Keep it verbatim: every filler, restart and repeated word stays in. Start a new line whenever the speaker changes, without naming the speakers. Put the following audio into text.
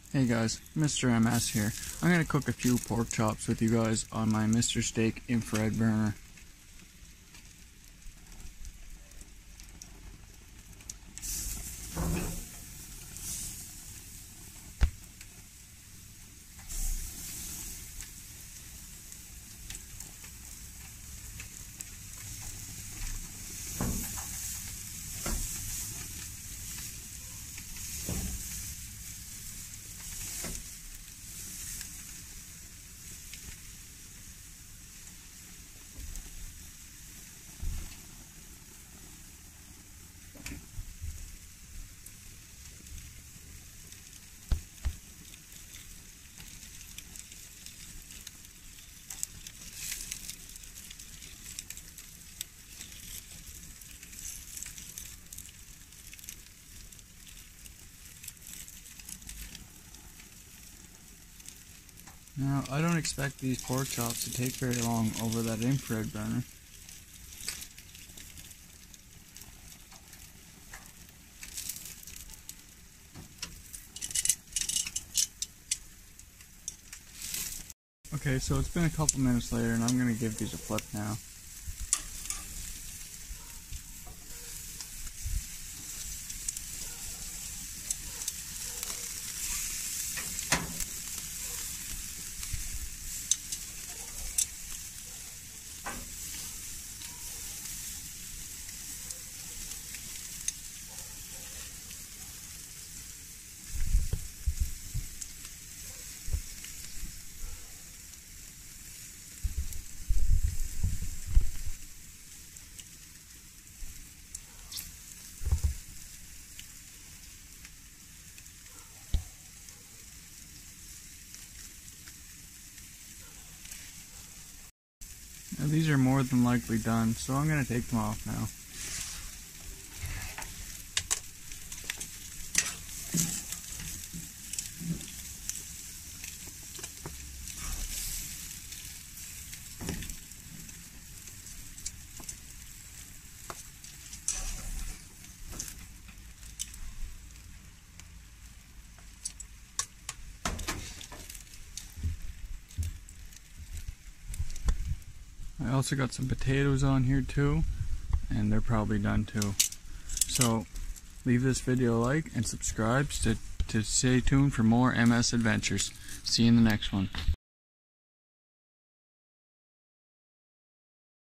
Hey guys, Mister M S here. I'm going to cook a few pork chops with you guys on my Mister Steak infrared burner. Now, I don't expect these pork chops to take very long over that infrared burner. Okay, so it's been a couple minutes later and I'm going to give these a flip now. Now, these are more than likely done, so I'm going to take them off now. I also got some potatoes on here too, and they're probably done too. So leave this video a like and subscribe to, to stay tuned for more M S adventures. See you in the next one.